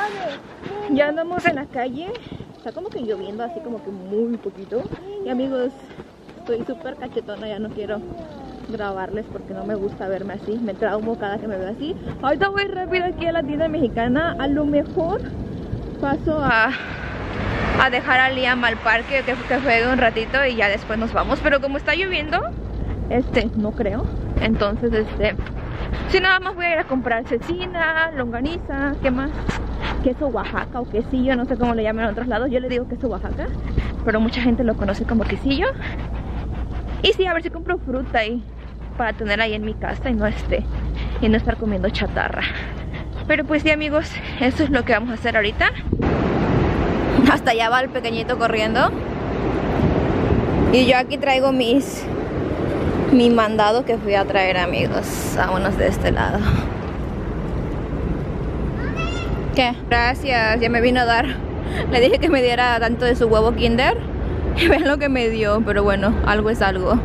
Ya andamos en la calle. Está como que lloviendo, así como que muy poquito. Y amigos, estoy súper cachetona, ya no quiero grabarles porque no me gusta verme así. Me traumo cada que me veo así. Ahorita voy rápido aquí a la tienda mexicana. A lo mejor paso a dejar a Liam al parque, que juegue un ratito y ya después nos vamos. Pero como está lloviendo, no creo. Entonces, si nada más voy a ir a comprar cecina, longaniza, ¿qué más? Queso Oaxaca o quesillo, no sé cómo le llaman en otros lados. Yo le digo queso Oaxaca, pero mucha gente lo conoce como quesillo. Y sí, a ver si compro fruta ahí para tener ahí en mi casa y no estar comiendo chatarra. Pero pues sí, amigos, eso es lo que vamos a hacer ahorita. Hasta allá va el pequeñito corriendo. Y yo aquí traigo mi mandado que fui a traer, amigos. Vámonos de este lado. ¿Qué? Gracias, ya me vino a dar. Le dije que me diera tanto de su huevo Kinder. Y vean lo que me dio, pero bueno, algo es algo.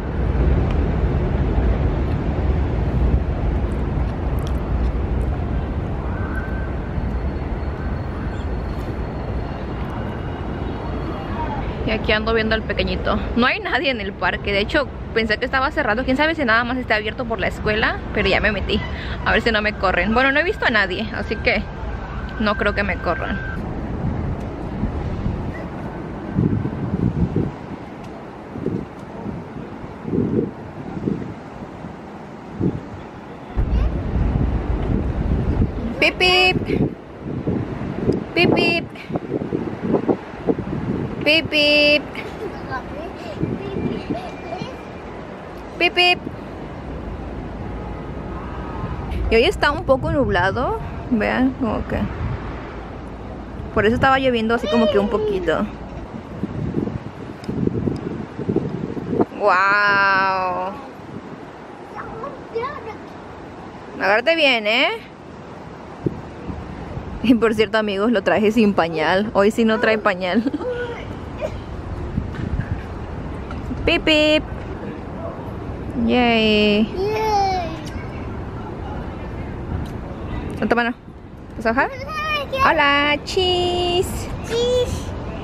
Y aquí ando viendo al pequeñito. No hay nadie en el parque. De hecho, pensé que estaba cerrado. Quién sabe si nada más está abierto por la escuela. Pero ya me metí. A ver si no me corren. Bueno, no he visto a nadie, así que no creo que me corran. Pip, pip. Pip, pip. Pip, pip. Pip, pip. Y hoy está un poco nublado. Vean, como que por eso estaba lloviendo así como que un poquito. Wow. Agárrate bien, Y por cierto, amigos, lo traje sin pañal. Hoy sí no trae pañal. Pip, pip. Yay. ¿Cuánto mano? ¿Vas a bajar? Hola, cheese. Cheese.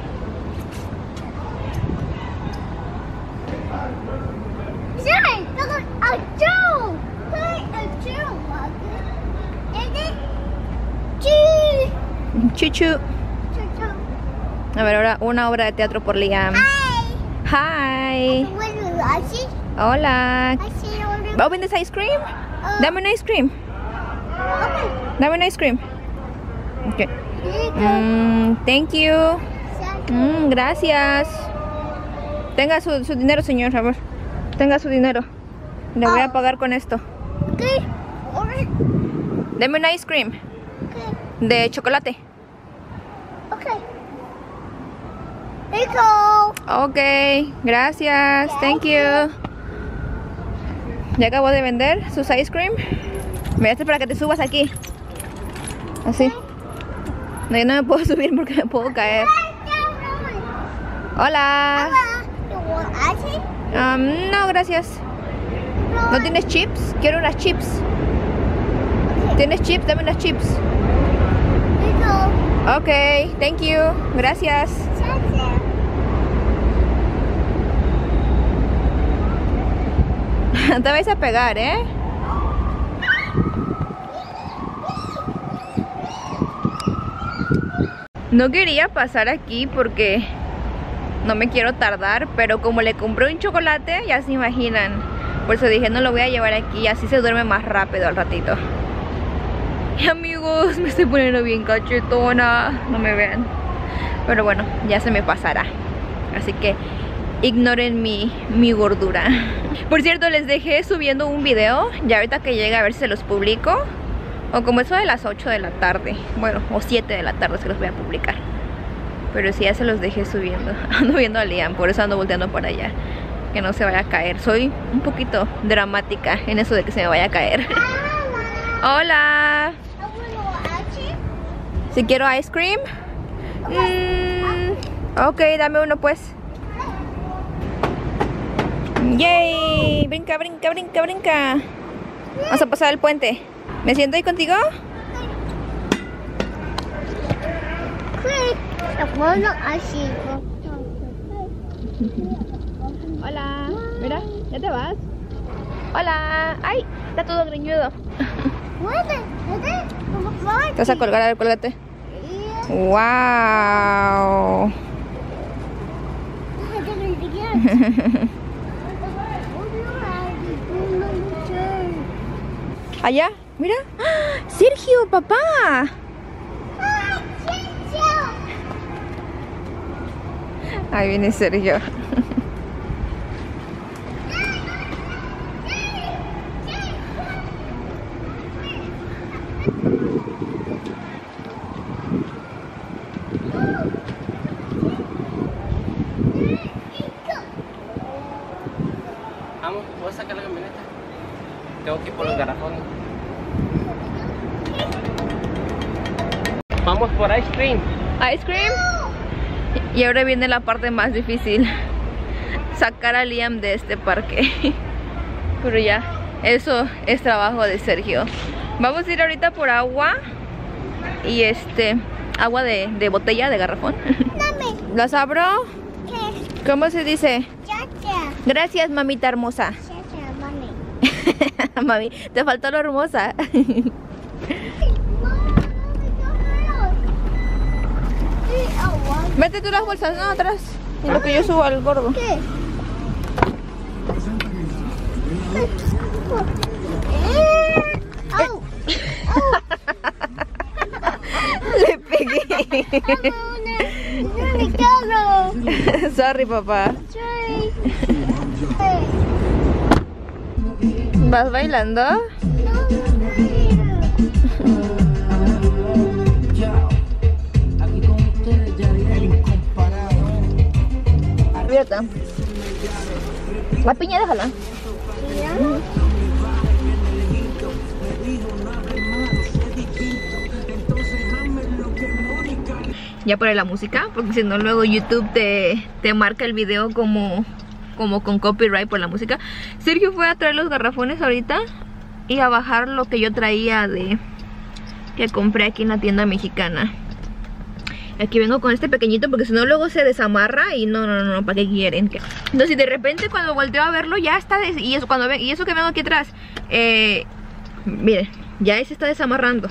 Chuchu. A ver, ahora una obra de teatro por Liam. Hi. Hola. Open this ice cream. Dame un ice cream. Dame un ice cream. Okay. Thank you. Gracias. Tenga su dinero, señor. A ver. Tenga su dinero. Le voy a pagar con esto. Dame un ice cream. De chocolate. Ok, gracias. Thank you. Ya acabó de vender sus ice cream. Me hace para que te subas aquí. Así. No, yo no me puedo subir porque me puedo caer. Hola. No, gracias. ¿No tienes chips? Quiero unas chips. ¿Tienes chips? Dame unas chips. Ok, thank you. Gracias. Te vas a pegar, No quería pasar aquí porque no me quiero tardar, pero como le compré un chocolate, ya se imaginan. Por eso dije, no lo voy a llevar aquí, así se duerme más rápido al ratito. Y amigos, me estoy poniendo bien cachetona. No me vean. Pero bueno, ya se me pasará. Así que ignoren mi gordura. Por cierto, les dejé subiendo un video. Ya ahorita que llegue a ver si se los publico. O como eso de las 8 de la tarde. Bueno, o 7 de la tarde se los voy a publicar. Pero sí, ya se los dejé subiendo. Ando viendo a Liam, por eso ando volteando para allá. Que no se vaya a caer. Soy un poquito dramática en eso de que se me vaya a caer. Hola. Si quiero ice cream. Ok, dame uno pues. Yay. Brinca, brinca, brinca, brinca. Vamos a pasar el puente. ¿Me siento ahí contigo? Hola, mira, ¿ya te vas? Hola, ay, está todo greñudo. Te vas a colgar, a ver, cuélgate. Wow. Allá, mira. ¡Ah! Sergio, papá. Ahí viene Sergio. Vamos, ¿puedo sacar la camioneta? Tengo que ir por los garrafones. Vamos por ice cream. Ice cream. Y ahora viene la parte más difícil. Sacar a Liam de este parque. Pero ya, eso es trabajo de Sergio. Vamos a ir ahorita por agua. Y agua de botella, de garrafón. ¿Las abro? ¿Qué? ¿Cómo se dice? Gracias, mamita hermosa. Mami, te faltó lo hermosa. Vete tú las bolsas, no, atrás. Y lo que yo subo al gordo. ¿Qué? Le pegué. Sorry, papá. ¿Vas bailando? Abierta. La piña déjala. Ya paré la música, porque si no luego YouTube te marca el video como con copyright por la música. Sergio fue a traer los garrafones ahorita y a bajar lo que yo traía que compré aquí en la tienda mexicana. Aquí vengo con este pequeñito porque si no luego se desamarra y no, ¿para qué quieren? Entonces si de repente cuando volteo a verlo ya está, y eso que vengo aquí atrás, miren, ya se está desamarrando.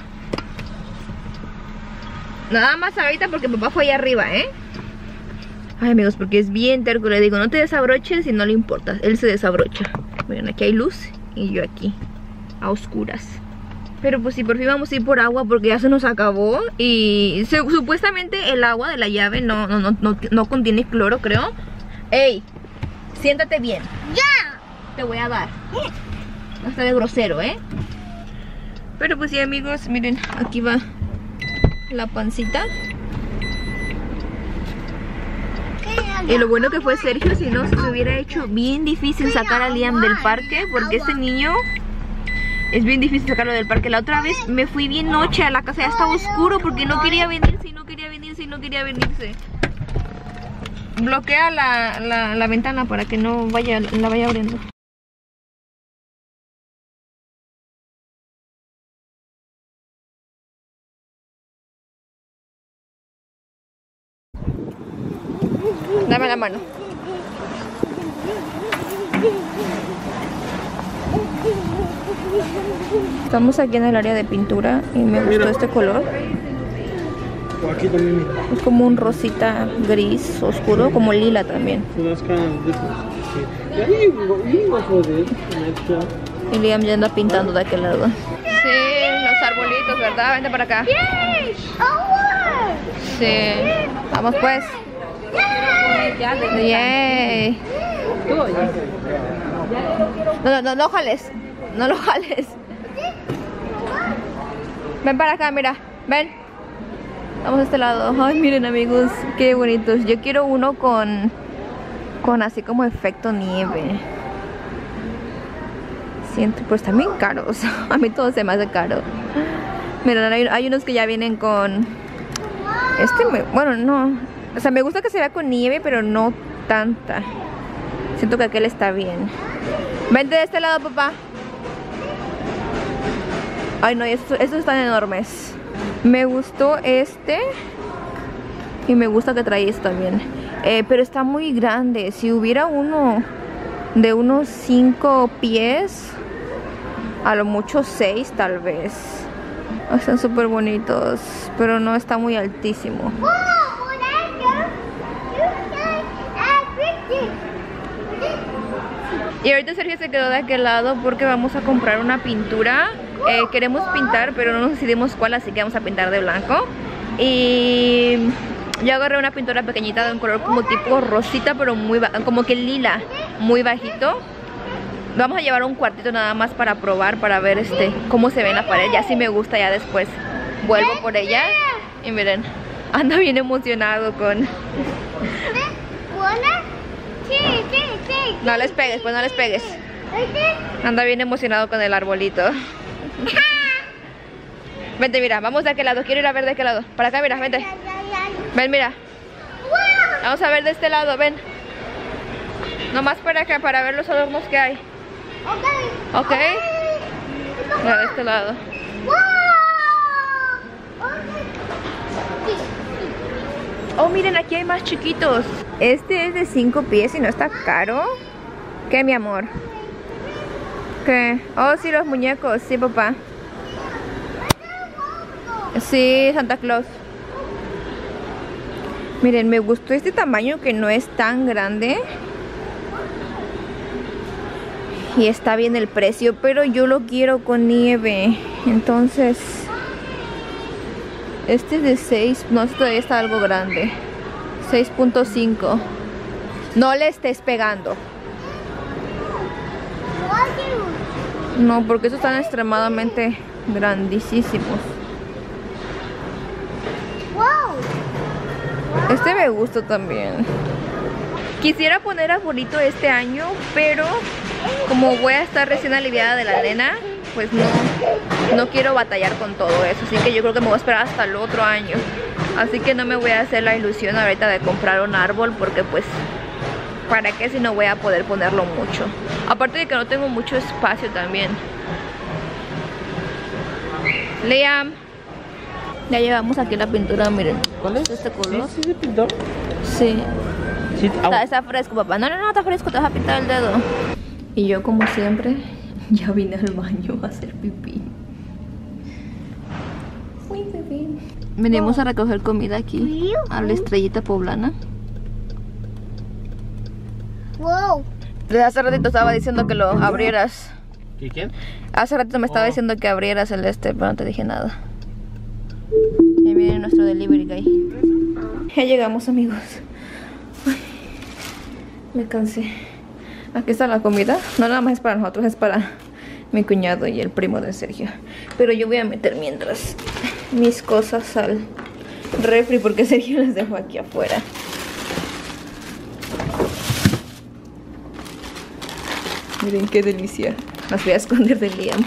Nada más ahorita porque papá fue allá arriba, Ay, amigos, porque es bien terco. Le digo, no te desabroches y no le importa. Él se desabrocha. Miren, aquí hay luz y yo aquí, a oscuras. Pero pues sí, por fin vamos a ir por agua porque ya se nos acabó. Y supuestamente el agua de la llave no contiene cloro, creo. Ey, siéntate bien. ¡Ya! Te voy a dar. No está de grosero, Pero pues sí, amigos, miren, aquí va la pancita. Y lo bueno que fue Sergio, si no se hubiera hecho bien difícil sacar a Liam del parque, porque este niño es bien difícil sacarlo del parque. La otra vez me fui bien noche a la casa, ya estaba oscuro porque no quería venirse y no quería venirse. Bloquea la ventana para que no la vaya abriendo. Dame la mano. Estamos aquí en el área de pintura y me gustó este color. Aquí también. Es como un rosita gris oscuro, como lila también. Y Liam ya anda pintando de aquel lado. Sí, los arbolitos, ¿verdad? Vente para acá. Sí. Vamos pues. Yay. No jales. No lo jales. Ven para acá, mira. Ven. Vamos a este lado. Ay, miren, amigos, qué bonitos. Yo quiero uno con así como efecto nieve. Siento, pues también caros. A mí todo se me hace caro. Miren, hay unos que ya vienen con bueno, no. O sea, me gusta que se vea con nieve, pero no tanta. Siento que aquel está bien. Vente de este lado, papá. Ay, no, estos están enormes. Me gustó este. Y me gusta que trae esto también. Pero está muy grande. Si hubiera uno de unos 5 pies, a lo mucho 6 tal vez. Están súper bonitos, pero no está muy altísimo. Y ahorita Sergio se quedó de aquel lado porque vamos a comprar una pintura. Queremos pintar, pero no nos decidimos cuál, así que vamos a pintar de blanco. Y yo agarré una pintura pequeñita de un color como tipo rosita, pero muy como que lila, muy bajito. Vamos a llevar un cuartito nada más para probar, para ver cómo se ve en la pared. Ya si me gusta, ya después vuelvo por ella. Y miren, anda bien emocionado con... No les pegues, pues no les pegues. Anda bien emocionado con el arbolito. Vente, mira, vamos de aquel lado. Quiero ir a ver de aquel lado. Para acá, mira, vente. Ven, mira. Vamos a ver de este lado, ven. Nomás para acá, para ver los adornos que hay. Ok. Mira, de este lado. Oh, miren, aquí hay más chiquitos. Este es de 5 pies y no está caro. ¿Qué, mi amor? ¿Qué? Oh, sí, los muñecos. Sí, papá. Sí, Santa Claus. Miren, me gustó este tamaño que no es tan grande. Y está bien el precio, pero yo lo quiero con nieve. Entonces, este es de 6. No, este todavía está algo grande. 6.5. No le estés pegando. No, porque esos están extremadamente grandísimos. Este me gusta también. Quisiera poner arbolito este año, pero como voy a estar recién aliviada de la nena, pues no quiero batallar con todo eso. Así que yo creo que me voy a esperar hasta el otro año. Así que no me voy a hacer la ilusión ahorita de comprar un árbol, porque pues ¿para qué si no voy a poder ponerlo mucho? Aparte de que no tengo mucho espacio también. Liam, ya llevamos aquí la pintura, miren. ¿Cuál es? Este color. ¿Sí se pintó? Sí. Sí, Está fresco, papá. No, está fresco, te vas a pintar el dedo. Y yo, como siempre, ya vine al baño a hacer pipí. Uy, bebé. Venimos a recoger comida aquí, a la Estrellita Poblana. Wow. Desde hace ratito estaba diciendo que lo abrieras. ¿Y quién? Hace ratito me estaba diciendo que abrieras el pero no te dije nada. Y viene nuestro delivery guy. Ya llegamos, amigos. Ay, me cansé. Aquí está la comida. No nada más es para nosotros, es para mi cuñado y el primo de Sergio. Pero yo voy a meter mientras mis cosas al refri, porque Sergio las dejó aquí afuera. Miren qué delicia. Las voy a esconder de Liam.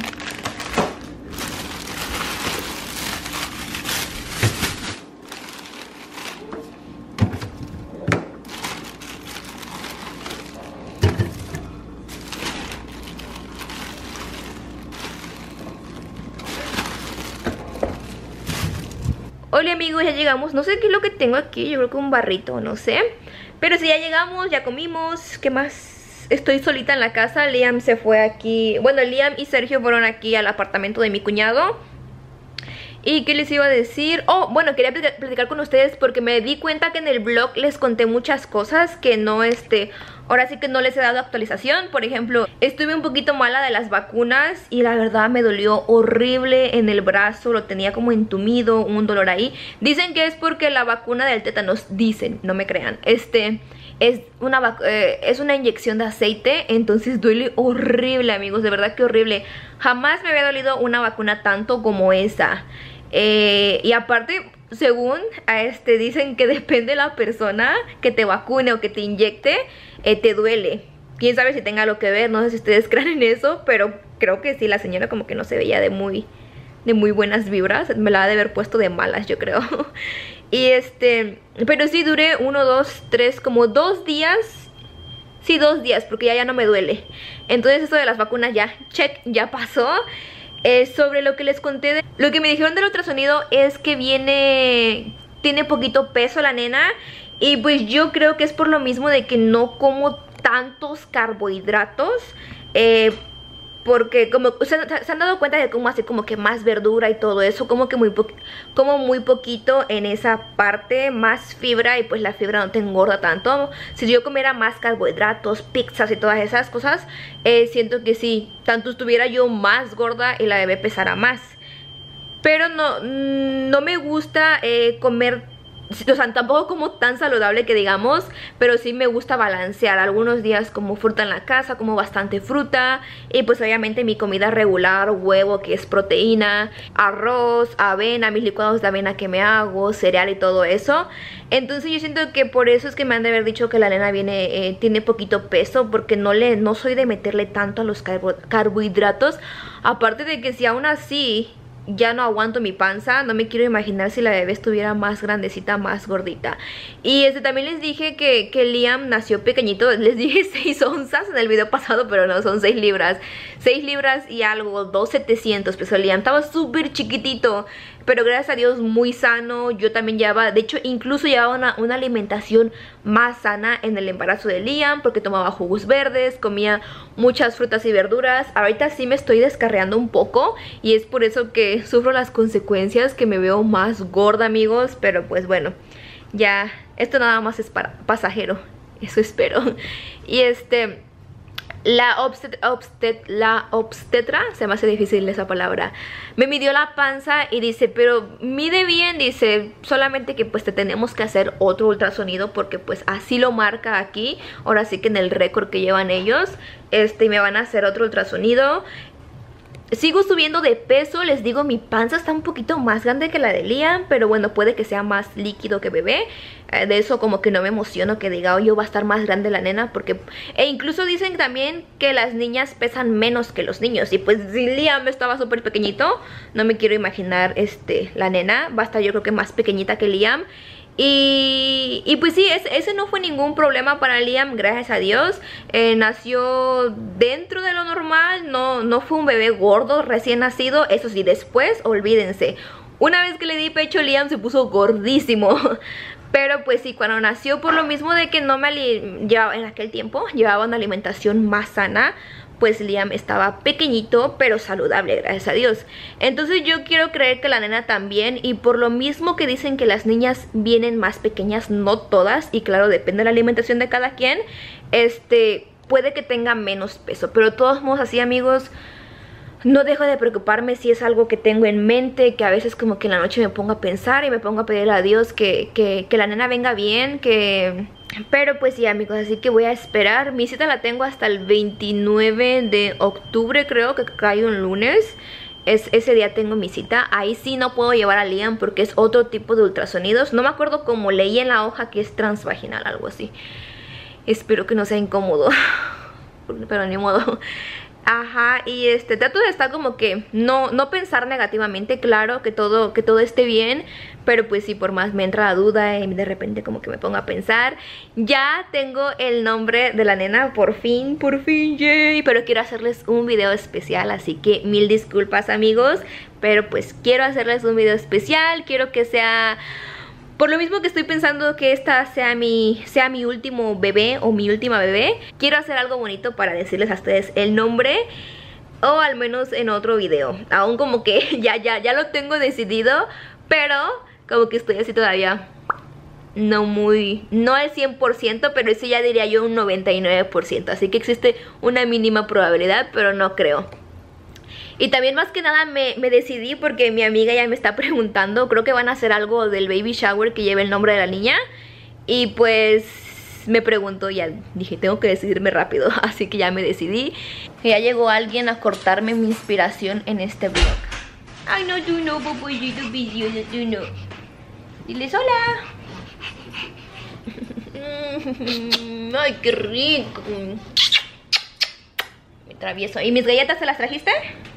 Hola amigos, ya llegamos. No sé qué es lo que tengo aquí. Yo creo que un barrito, no sé. Pero sí, ya llegamos, ya comimos. ¿Qué más? Estoy solita en la casa. Liam se fue aquí. Bueno, Liam y Sergio fueron aquí al apartamento de mi cuñado. ¿Y qué les iba a decir? Oh, bueno, quería platicar con ustedes porque me di cuenta que en el blog les conté muchas cosas que no, ahora sí que no les he dado actualización. Por ejemplo, estuve un poquito mala de las vacunas y la verdad me dolió horrible en el brazo. Lo tenía como entumido, un dolor ahí. Dicen que es porque la vacuna del tétanos, dicen, no me crean. Es una inyección de aceite, entonces duele horrible, amigos, de verdad que horrible. Jamás me había dolido una vacuna tanto como esa. Y aparte, según dicen que depende de la persona que te vacune o que te inyecte, te duele. Quién sabe si tenga algo que ver, no sé si ustedes creen en eso, pero creo que sí, la señora como que no se veía de muy buenas vibras. Me la ha de haber puesto de malas, yo creo. Y pero sí duré 1, 2, 3, como 2 días. Sí, 2 días, porque ya no me duele. Entonces eso de las vacunas ya, check, ya pasó. Sobre lo que les conté, lo que me dijeron del ultrasonido es que tiene poquito peso la nena. Y pues yo creo que es por lo mismo de que no como tantos carbohidratos. Porque como se han dado cuenta de cómo hacer como que más verdura y todo eso, como que como muy poquito en esa parte, más fibra, y pues la fibra no te engorda tanto. Si yo comiera más carbohidratos, pizzas y todas esas cosas, siento que sí, tanto estuviera yo más gorda y la bebé pesara más. Pero no me gusta comer, o sea, tampoco como tan saludable que digamos, pero sí me gusta balancear. Algunos días como fruta en la casa, como bastante fruta, y pues obviamente mi comida regular, huevo que es proteína, arroz, avena, mis licuados de avena que me hago, cereal y todo eso. Entonces yo siento que por eso es que me han de haber dicho que la nena tiene poquito peso, porque no soy de meterle tanto a los carbohidratos. Aparte de que si aún así ya no aguanto mi panza, no me quiero imaginar si la bebé estuviera más grandecita, más gordita. Y también les dije que Liam nació pequeñito. Les dije 6 onzas en el video pasado, pero no, son 6 libras. 6 libras y algo, 2,700 pesó Liam. Estaba súper chiquitito, pero gracias a Dios muy sano. Yo también llevaba, de hecho incluso llevaba una alimentación más sana en el embarazo de Liam, porque tomaba jugos verdes, comía muchas frutas y verduras. Ahorita sí me estoy descarriando un poco, y es por eso que sufro las consecuencias, que me veo más gorda, amigos. Pero pues bueno, ya esto nada más es pasajero, eso espero. Y la obstetra, se me hace difícil esa palabra, me midió la panza y dice, pero mide bien, dice, solamente que pues te tenemos que hacer otro ultrasonido, porque pues así lo marca aquí, ahora sí que en el récord que llevan ellos, y me van a hacer otro ultrasonido. Sigo subiendo de peso, les digo, mi panza está un poquito más grande que la de Liam, pero bueno, puede que sea más líquido que bebé. De eso como que no me emociono, que diga, yo va a estar más grande la nena, porque incluso dicen también que las niñas pesan menos que los niños. Y pues si Liam estaba súper pequeñito, no me quiero imaginar la nena, va a estar yo creo que más pequeñita que Liam. Y pues sí, ese no fue ningún problema para Liam, gracias a Dios. Nació dentro de lo normal, no fue un bebé gordo recién nacido. Eso sí, después, olvídense, una vez que le di pecho, Liam se puso gordísimo. Pero pues sí, cuando nació, por lo mismo de que en aquel tiempo llevaba una alimentación más sana, pues Liam estaba pequeñito pero saludable, gracias a Dios. Entonces yo quiero creer que la nena también, y por lo mismo que dicen que las niñas vienen más pequeñas, no todas, y claro, depende de la alimentación de cada quien, puede que tenga menos peso. Pero de todos modos, así amigos, no dejo de preocuparme si es algo que tengo en mente, que a veces como que en la noche me pongo a pensar y me pongo a pedir a Dios que la nena venga bien, Pero pues sí, amigos, así que voy a esperar. Mi cita la tengo hasta el 29 de octubre, creo que cae un lunes. Ese día tengo mi cita. Ahí sí no puedo llevar a Liam porque es otro tipo de ultrasonidos. No me acuerdo cómo leí en la hoja que es transvaginal, algo así. Espero que no sea incómodo, pero ni modo. Ajá, y trato de estar como que no pensar negativamente, claro, que todo esté bien, pero pues sí, por más me entra la duda y de repente como que me pongo a pensar. Ya tengo el nombre de la nena, por fin, yay, pero quiero hacerles un video especial, así que mil disculpas amigos, pero pues quiero hacerles un video especial, quiero que sea... Por lo mismo que estoy pensando que esta sea mi último bebé o mi última bebé, quiero hacer algo bonito para decirles a ustedes el nombre, o al menos en otro video. Aún como que ya lo tengo decidido, pero como que estoy así todavía no al 100%, pero eso ya diría yo un 99%. Así que existe una mínima probabilidad, pero no creo. Y también más que nada me decidí porque mi amiga ya me está preguntando. Creo que van a hacer algo del baby shower que lleve el nombre de la niña. Y pues me preguntó, ya dije, tengo que decidirme rápido. Así que ya me decidí. Ya llegó alguien a cortarme mi inspiración en este vlog. Ay, no, tú no, popollito vicioso, tú no. Diles hola. Ay, qué rico. Me travieso. ¿Y mis galletas se las trajiste?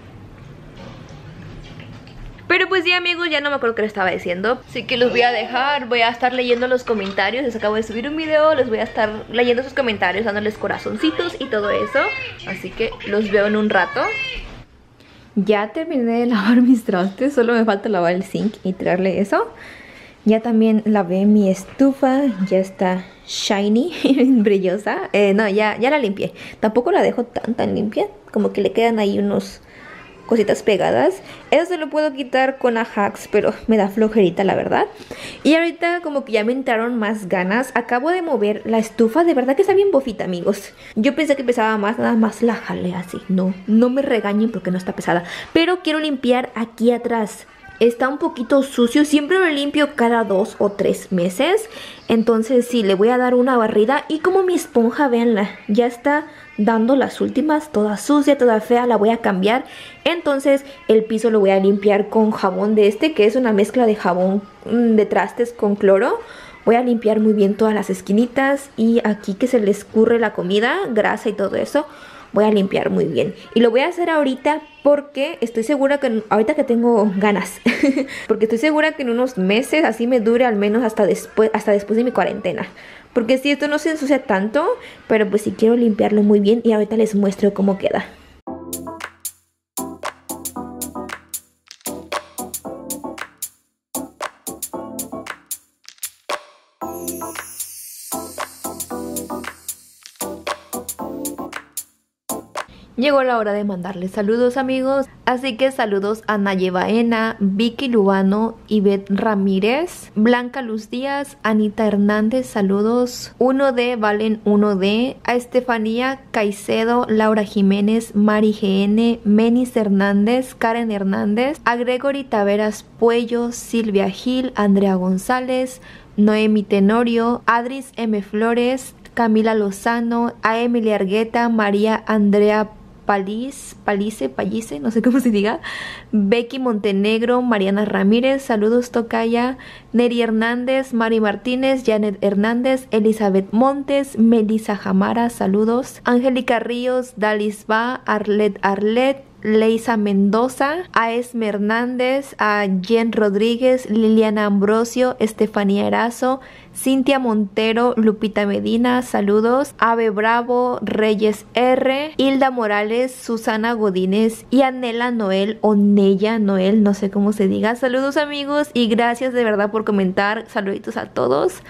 Pero pues sí amigos, ya no me acuerdo qué les estaba diciendo. Así que los voy a dejar, voy a estar leyendo los comentarios. Les acabo de subir un video, les voy a estar leyendo sus comentarios, dándoles corazoncitos y todo eso. Así que los veo en un rato. Ya terminé de lavar mis trastes, solo me falta lavar el zinc y tirarle eso. Ya también lavé mi estufa, ya está shiny, brillosa. No, ya la limpié. Tampoco la dejo tan limpia, como que le quedan ahí unos cositas pegadas. Eso se lo puedo quitar con Ajax, pero me da flojerita, la verdad. Y ahorita como que ya me entraron más ganas. Acabo de mover la estufa, de verdad que está bien bofita, amigos. Yo pensé que pesaba más, nada más la jalé así. No me regañen porque no está pesada. Pero quiero limpiar aquí atrás. Está un poquito sucio, siempre lo limpio cada 2 o 3 meses. Entonces sí, le voy a dar una barrida. Y como mi esponja, véanla, ya está dando las últimas, toda sucia, toda fea, la voy a cambiar. Entonces el piso lo voy a limpiar con jabón de este, que es una mezcla de jabón de trastes con cloro. Voy a limpiar muy bien todas las esquinitas y aquí que se le escurre la comida, grasa y todo eso. Voy a limpiar muy bien. Y lo voy a hacer ahorita porque estoy segura que... Ahorita que tengo ganas. Porque estoy segura que en unos meses así me dure al menos hasta después de mi cuarentena. Porque si esto no se ensucia tanto, pero pues sí quiero limpiarlo muy bien y ahorita les muestro cómo queda. Llegó la hora de mandarles saludos, amigos. Así que saludos a Naye Baena, Vicky Lubano, Ivette Ramírez, Blanca Luz Díaz, Anita Hernández, saludos. 1D, Valen 1D, a Estefanía Caicedo, Laura Jiménez, Mari GN, Menis Hernández, Karen Hernández, a Gregory Taveras Puello, Silvia Gil, Andrea González, Noemi Tenorio, Adris M. Flores, Camila Lozano, a Emily Argueta, María Andrea Palice, no sé cómo se diga, Becky Montenegro, Mariana Ramírez, saludos tocaya, Neri Hernández, Mari Martínez, Janet Hernández, Elizabeth Montes, Melissa Jamara, saludos, Angélica Ríos, Dalis Va, Arlet, Leisa Mendoza, a Esme Hernández, a Jen Rodríguez, Liliana Ambrosio, Estefanía Erazo, Cintia Montero, Lupita Medina, saludos, Ave Bravo, Reyes R, Hilda Morales, Susana Godínez y Anela Noel o Nella Noel, no sé cómo se diga. Saludos, amigos, y gracias de verdad por comentar. Saluditos a todos.